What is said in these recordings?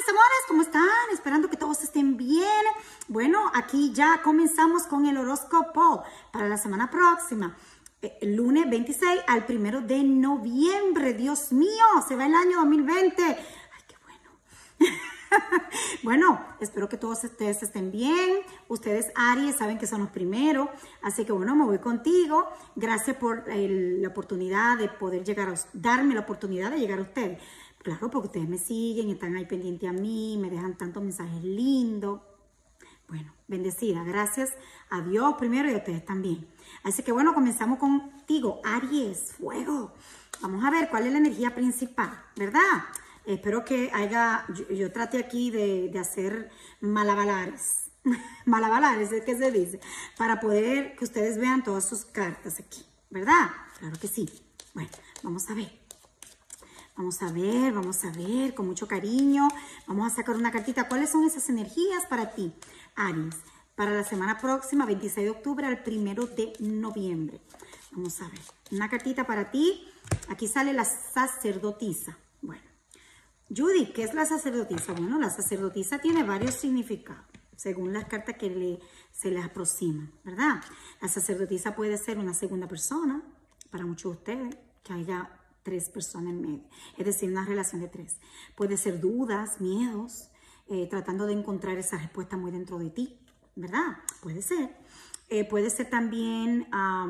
mis amores, ¿cómo están? Esperando que todos estén bien. Bueno, aquí ya comenzamos con el horóscopo para la semana próxima. El lunes 26 al 1 de noviembre. Dios mío, se va el año 2020. Ay, qué bueno. Bueno, espero que todos ustedes estén bien. Ustedes, Aries, saben que son los primeros. Así que bueno, me voy contigo. Gracias por la oportunidad de poder llegar darme la oportunidad de llegar a ustedes. Claro, porque ustedes me siguen, están ahí pendientes a mí, me dejan tantos mensajes lindos. Bueno, bendecida. Gracias a Dios primero y a ustedes también. Así que bueno, comenzamos contigo, Aries, fuego. Vamos a ver cuál es la energía principal, ¿verdad? Espero que haya, yo trate aquí de hacer malabares. Malabares, es que se dice. Para poder que ustedes vean todas sus cartas aquí, ¿verdad? Claro que sí. Bueno, vamos a ver. Vamos a ver, con mucho cariño. Vamos a sacar una cartita. ¿Cuáles son esas energías para ti, Aries? Para la semana próxima, 26 de octubre al 1 de noviembre. Vamos a ver. Una cartita para ti. Aquí sale la sacerdotisa. Bueno, Judy, ¿qué es la sacerdotisa? Bueno, la sacerdotisa tiene varios significados, según las cartas que se les aproximan, ¿verdad? La sacerdotisa puede ser una segunda persona, para muchos de ustedes, que haya 3 personas en medio, es decir, una relación de 3. Puede ser dudas, miedos, tratando de encontrar esa respuesta muy dentro de ti, ¿verdad? Puede ser. Puede ser también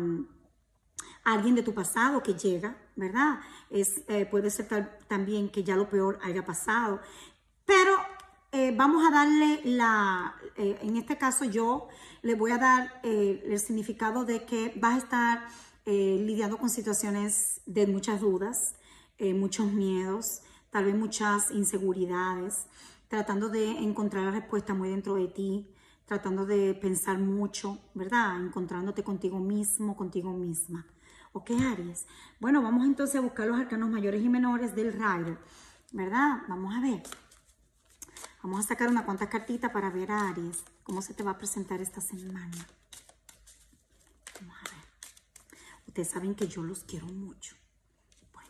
alguien de tu pasado que llega, ¿verdad? Puede ser también que ya lo peor haya pasado, pero vamos a darle en este caso yo le voy a dar el significado de que vas a estar lidiando con situaciones de muchas dudas, muchos miedos, tal vez muchas inseguridades, tratando de encontrar la respuesta muy dentro de ti, tratando de pensar mucho, ¿verdad? Encontrándote contigo mismo, contigo misma. ¿Ok, Aries? Bueno, vamos entonces a buscar los arcanos mayores y menores del Rider, ¿verdad? Vamos a ver. Vamos a sacar unas cuantas cartitas para ver a Aries, cómo se te va a presentar esta semana. Vamos a ver. Ustedes saben que yo los quiero mucho. Bueno.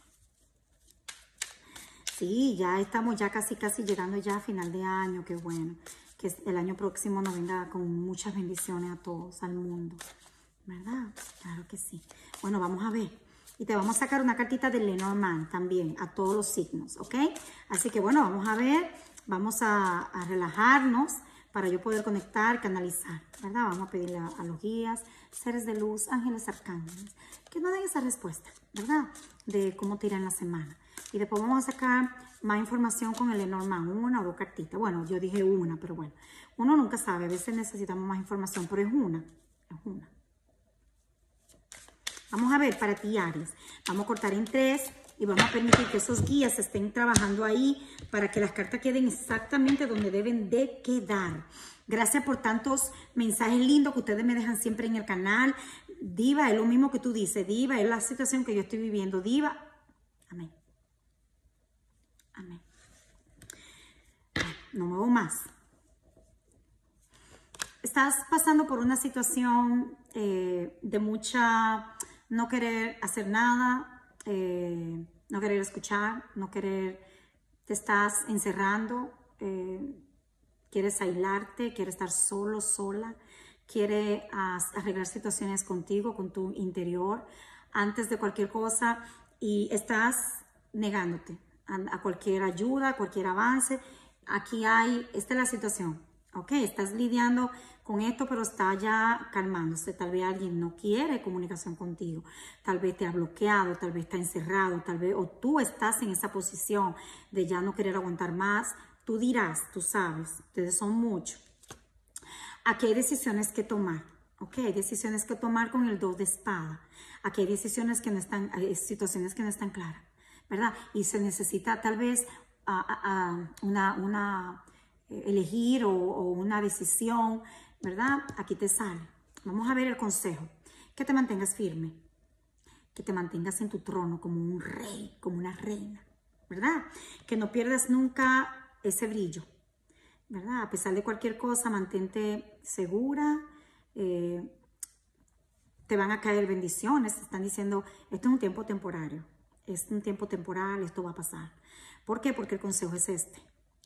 Sí, ya estamos ya casi llegando ya a final de año. Qué bueno. Que el año próximo nos venga con muchas bendiciones a todos, al mundo. ¿Verdad? Claro que sí. Bueno, vamos a ver. Y te vamos a sacar una cartita de Lenormand también, a todos los signos, ¿ok? Así que bueno, vamos a ver. Vamos a relajarnos para yo poder conectar, canalizar, ¿verdad? Vamos a pedirle a los guías, seres de luz, ángeles, arcángeles, que nos den esa respuesta, ¿verdad? De cómo te irá en la semana. Y después vamos a sacar más información con el Lenormand, 1 o 2 cartitas. Bueno, yo dije una, pero bueno, uno nunca sabe, a veces necesitamos más información, pero es una. Vamos a ver para ti, Aries. Vamos a cortar en 3 y vamos a permitir que esos guías estén trabajando ahí para que las cartas queden exactamente donde deben de quedar. Gracias por tantos mensajes lindos que ustedes me dejan siempre en el canal. Diva, es lo mismo que tú dices. Diva, es la situación que yo estoy viviendo. Diva, amén. Amén. No muevo más. Estás pasando por una situación de mucha no querer hacer nada, no querer escuchar, no querer, te estás encerrando, quieres aislarte, quieres estar solo, sola, quieres arreglar situaciones contigo, con tu interior, antes de cualquier cosa, y estás negándote a cualquier ayuda, a cualquier avance. Aquí esta es la situación, ¿ok? Estás lidiando con esto, pero está ya calmándose. Tal vez alguien no quiere comunicación contigo, tal vez te ha bloqueado, tal vez está encerrado, tal vez, o tú estás en esa posición de ya no querer aguantar más. Tú dirás, tú sabes, ustedes son muchos. Aquí hay decisiones que tomar, ¿ok? Hay decisiones que tomar con el 2 de espada. Aquí hay decisiones que no están, hay situaciones que no están claras, ¿verdad? Y se necesita tal vez elegir o una decisión, ¿verdad? Aquí te sale. Vamos a ver el consejo. Que te mantengas firme. Que te mantengas en tu trono como un rey, como una reina, ¿verdad? Que no pierdas nunca ese brillo, ¿verdad? A pesar de cualquier cosa, mantente segura. Te van a caer bendiciones. Te están diciendo, esto es un tiempo temporario. Es un tiempo temporal, esto va a pasar. ¿Por qué? Porque el consejo es este.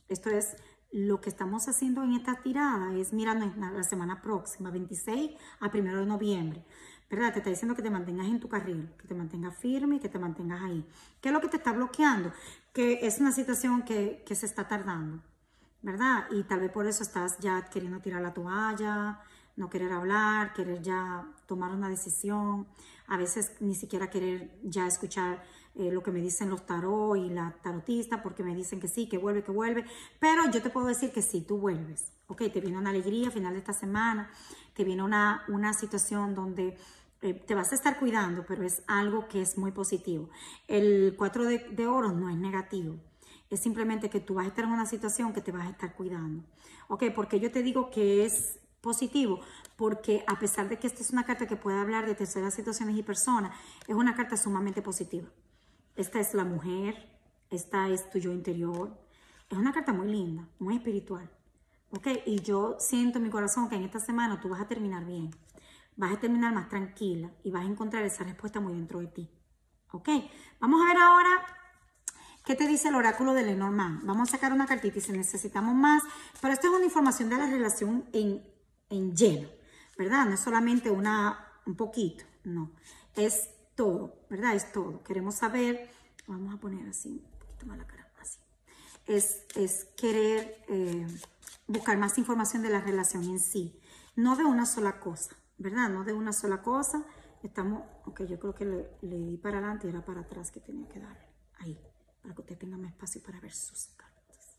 Esto es lo que estamos haciendo en esta tirada, es mirando la semana próxima, 26 a 1 de noviembre. ¿Verdad? Te está diciendo que te mantengas en tu carril, que te mantengas firme y que te mantengas ahí. ¿Qué es lo que te está bloqueando? Que es una situación que se está tardando, ¿verdad? Y tal vez por eso estás ya queriendo tirar la toalla, no querer hablar, querer ya tomar una decisión, a veces ni siquiera querer ya escuchar lo que me dicen los tarot y la tarotista, porque me dicen que sí, que vuelve, pero yo te puedo decir que sí, tú vuelves, ¿ok? Te viene una alegría al final de esta semana, te viene una situación donde te vas a estar cuidando, pero es algo que es muy positivo. El 4 de oros no es negativo, es simplemente que tú vas a estar en una situación que te vas a estar cuidando, ¿ok? Porque yo te digo que es positivo, porque a pesar de que esta es una carta que puede hablar de terceras situaciones y personas, es una carta sumamente positiva. Esta es la mujer, esta es tu yo interior. Es una carta muy linda, muy espiritual, ¿ok? Y yo siento en mi corazón que en esta semana tú vas a terminar bien. Vas a terminar más tranquila y vas a encontrar esa respuesta muy dentro de ti, ¿ok? Vamos a ver ahora qué te dice el oráculo de Lenormand. Vamos a sacar una cartita y si necesitamos más, pero esto es una información de la relación en lleno, ¿verdad? No es solamente un poquito, no, es todo, ¿verdad? Es todo. Queremos saber, vamos a poner así, un poquito más la cara, así. Es querer buscar más información de la relación en sí, no de una sola cosa, ¿verdad? No de una sola cosa. Estamos, ok, yo creo que le di para adelante y era para atrás que tenía que darle, ahí, para que usted tenga más espacio para ver sus cartas.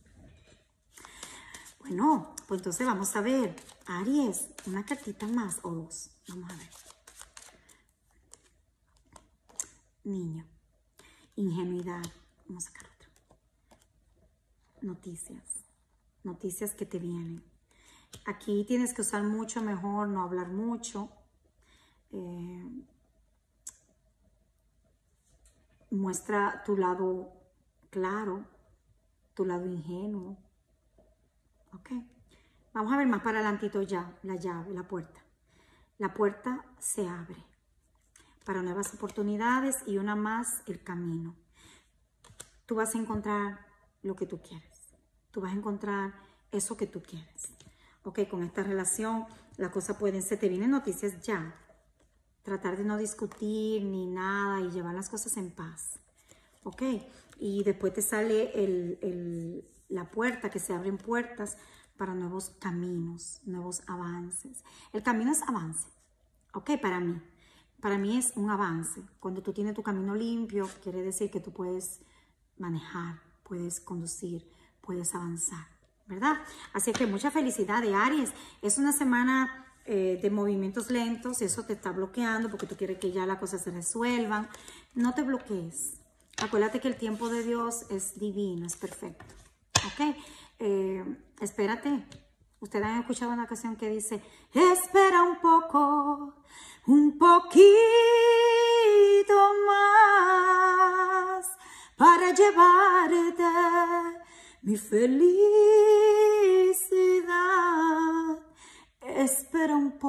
Bueno, pues entonces vamos a ver, Aries, una cartita más o dos, vamos a ver. Niño, ingenuidad, vamos a sacar otro. Noticias que te vienen. Aquí tienes que usar mucho mejor, no hablar mucho. Muestra tu lado claro, tu lado ingenuo. Ok, vamos a ver más para adelantito ya, la llave, la puerta. La puerta se abre para nuevas oportunidades y una más, el camino. Tú vas a encontrar lo que tú quieres. Tú vas a encontrar eso que tú quieres. Ok, con esta relación las cosas pueden ser, te vienen noticias ya. Tratar de no discutir ni nada y llevar las cosas en paz. Ok, y después te sale la puerta, que se abren puertas para nuevos caminos, nuevos avances. El camino es avance, ok, para mí. Para mí es un avance. Cuando tú tienes tu camino limpio, quiere decir que tú puedes manejar, puedes conducir, puedes avanzar, ¿verdad? Así que mucha felicidad de Aries. Es una semana de movimientos lentos, eso te está bloqueando porque tú quieres que ya las cosas se resuelvan. No te bloquees. Acuérdate que el tiempo de Dios es divino, es perfecto. ¿Ok? Espérate. Ustedes han escuchado una canción que dice, espera un poquito más para llevarte mi felicidad. Espera un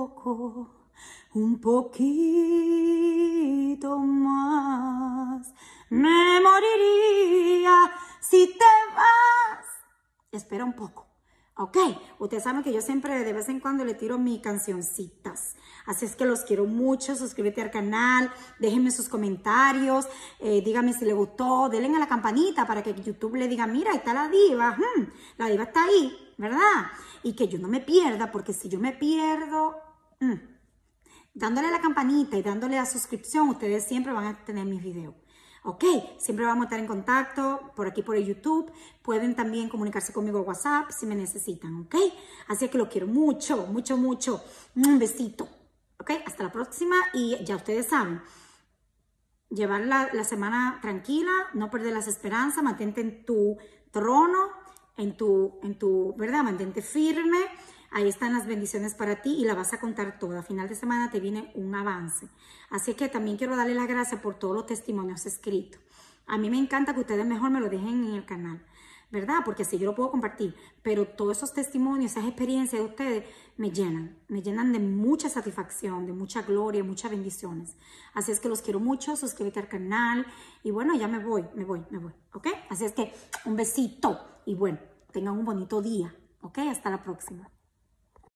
poquito más. Me moriría si te vas. Espera un poco. Ok, ustedes saben que yo siempre de vez en cuando le tiro mis cancioncitas. Así es que los quiero mucho. Suscríbete al canal, déjenme sus comentarios, díganme si les gustó, denle a la campanita para que YouTube le diga, mira, ahí está la diva. La diva está ahí, ¿verdad? Y que yo no me pierda, porque si yo me pierdo, dándole a la campanita y dándole a suscripción, ustedes siempre van a tener mis videos. Ok, siempre vamos a estar en contacto por aquí por el YouTube. Pueden también comunicarse conmigo por WhatsApp si me necesitan, ok. Así que los quiero mucho, mucho, mucho. Un besito, ok. Hasta la próxima y ya ustedes saben, llevar la semana tranquila, no perder las esperanzas, mantente en tu trono, en tu, ¿verdad? Mantente firme. Ahí están las bendiciones para ti y la vas a contar toda. A final de semana te viene un avance. Así que también quiero darle las gracias por todos los testimonios escritos. A mí me encanta que ustedes mejor me lo dejen en el canal, ¿verdad? Porque así yo lo puedo compartir. Pero todos esos testimonios, esas experiencias de ustedes me llenan de mucha satisfacción, de mucha gloria, muchas bendiciones. Así es que los quiero mucho, suscríbete al canal. Y bueno, ya me voy, ¿ok? Así es que un besito y bueno. tengan un bonito día. ¿Ok? Hasta la próxima.